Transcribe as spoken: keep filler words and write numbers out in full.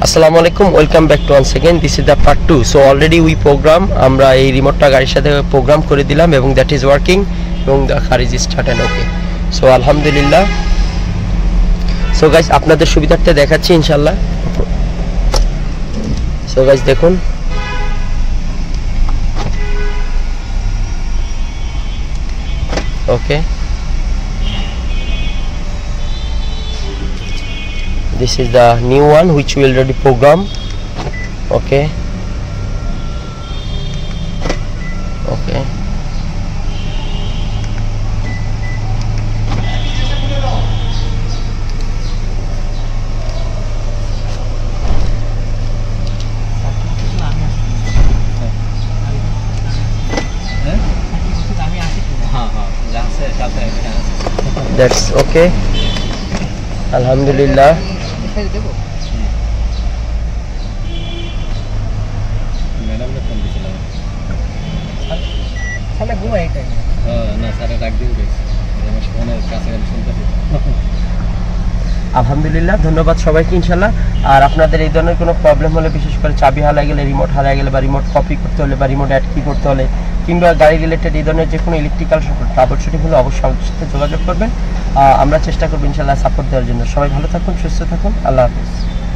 আসসালামু আলাইকুম, welcome back to once again this is the part two. So already we program, আমরা এই রিমোটটা গাড়ির সাথে প্রোগ্রাম করে দিলাম এবং দ্যাট ইজ ওয়ার্কিং এবং the car is start and okay. So আলহামদুলিল্লাহ। সো গাইস আপনাদের সুবিধার্থে দেখাচ্ছি ইনশাআল্লাহ। সো গাইস দেখুন, ওকে, this is the new one which we already program. Okay, okay, that's okay. Alhamdulillah. আলহামদুলিল্লাহ, ধন্যবাদ সবাইকে ইনশাআল্লাহ। আর আপনাদের এই ধরনের কোনো প্রবলেম হলে, বিশেষ করে চাবি হারিয়ে গেলে, রিমোট হারিয়ে গেলে, বা রিমোট কপি করতে হলে, বা রিমোট অ্যাড কি করতে হলে, কিংবা গাড়ি রিলেটেড এই ধরনের যে কোনো ইলেকট্রিক্যাল ট্রাবল শুটিং হলে অবশ্যই আমাদের সাথে যোগাযোগ করবেন। আমরা চেষ্টা করবো ইনশাআল্লাহ সাপোর্ট দেওয়ার জন্য। সবাই ভালো থাকুন, সুস্থ থাকুন, আল্লাহ হাফেজ।